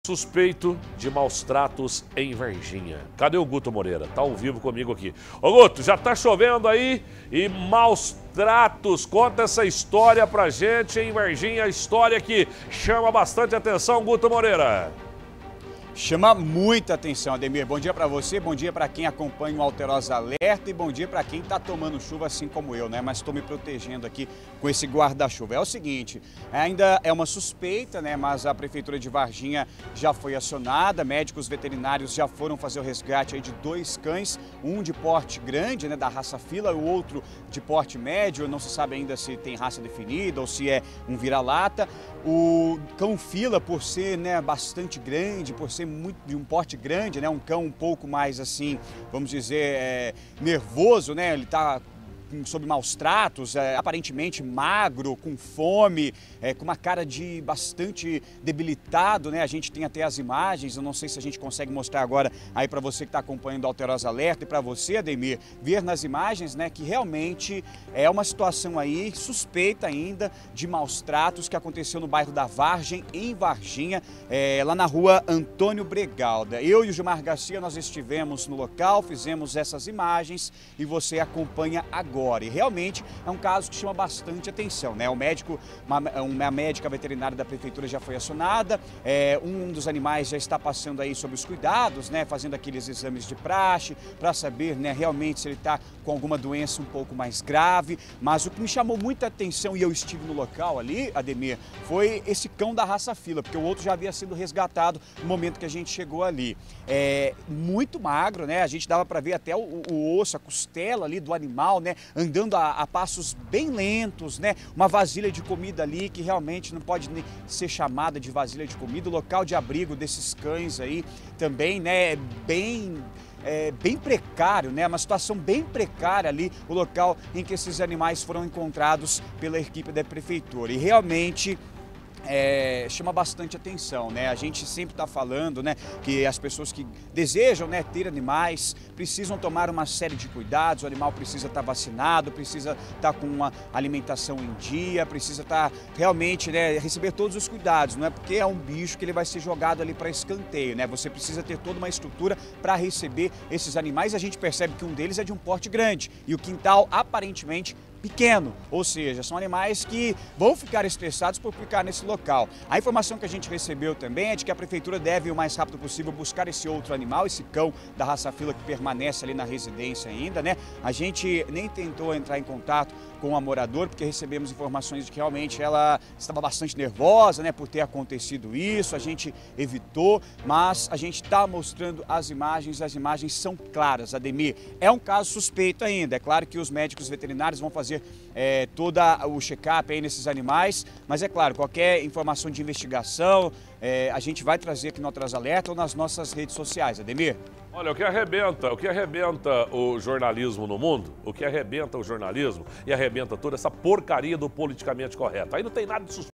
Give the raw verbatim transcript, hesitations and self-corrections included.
Suspeito de maus tratos em Varginha. Cadê o Guto Moreira? Tá ao vivo comigo aqui. Ô Guto, já tá chovendo aí e maus tratos. Conta essa história pra gente em Varginha, história que chama bastante atenção, Guto Moreira. Chama muita atenção, Ademir. Bom dia para você, bom dia para quem acompanha o Alterosa Alerta e bom dia para quem está tomando chuva assim como eu, né? Mas estou me protegendo aqui com esse guarda-chuva. É o seguinte, ainda é uma suspeita, né? Mas a Prefeitura de Varginha já foi acionada, médicos veterinários já foram fazer o resgate aí de dois cães, um de porte grande, né? Da raça fila, o outro de porte médio, não se sabe ainda se tem raça definida ou se é um vira-lata. O cão fila, por ser, né, bastante grande, por ser muito de um porte grande, né, um cão um pouco mais assim, vamos dizer, é, nervoso, né, ele está sob maus tratos, é, aparentemente magro, com fome, é, com uma cara de bastante debilitado, né? A gente tem até as imagens, eu não sei se a gente consegue mostrar agora aí para você que está acompanhando o Alterosa Alerta e para você, Ademir, ver nas imagens, né, que realmente é uma situação aí suspeita ainda de maus tratos que aconteceu no bairro da Vargem, em Varginha, é, lá na rua Antônio Bregalda. Eu e o Gilmar Garcia, nós estivemos no local, fizemos essas imagens e você acompanha agora. E realmente é um caso que chama bastante atenção, né? O médico, uma, uma médica veterinária da prefeitura já foi acionada, é, um dos animais já está passando aí sobre os cuidados, né? Fazendo aqueles exames de praxe para saber, né, realmente se ele está com alguma doença um pouco mais grave. Mas o que me chamou muita atenção, e eu estive no local ali, Ademir, foi esse cão da raça fila, porque o outro já havia sido resgatado no momento que a gente chegou ali. É muito magro, né? A gente dava para ver até o, o osso, a costela ali do animal, né? Andando a, a passos bem lentos, né? Uma vasilha de comida ali que realmente não pode nem ser chamada de vasilha de comida. O local de abrigo desses cães aí também, né? Bem... É, bem precário, né? Uma situação bem precária ali, o local em que esses animais foram encontrados pela equipe da prefeitura. E realmente É, chama bastante atenção, né? A gente sempre está falando, né, que as pessoas que desejam, né, ter animais precisam tomar uma série de cuidados. O animal precisa estar vacinado, precisa estar com uma alimentação em dia, precisa estar realmente, né, receber todos os cuidados. Não é porque é um bicho que ele vai ser jogado ali para escanteio, né? Você precisa ter toda uma estrutura para receber esses animais. A gente percebe que um deles é de um porte grande e o quintal aparentemente pequeno, ou seja, são animais que vão ficar estressados por ficar nesse local. A informação que a gente recebeu também é de que a prefeitura deve, o mais rápido possível, buscar esse outro animal, esse cão da raça fila que permanece ali na residência ainda, né? A gente nem tentou entrar em contato com a moradora, porque recebemos informações de que realmente ela estava bastante nervosa, né, por ter acontecido isso. A gente evitou, mas a gente está mostrando as imagens, as imagens são claras, Ademir. É um caso suspeito ainda, é claro que os médicos veterinários vão fazer é, todo o check-up aí nesses animais, mas é claro, qualquer informação de investigação, é, a gente vai trazer aqui no Alterosa Alerta ou nas nossas redes sociais, Ademir. Olha, o que arrebenta, o que arrebenta o jornalismo no mundo, o que arrebenta o jornalismo e arrebenta toda essa porcaria do politicamente correto. Aí não tem nada de suspeito.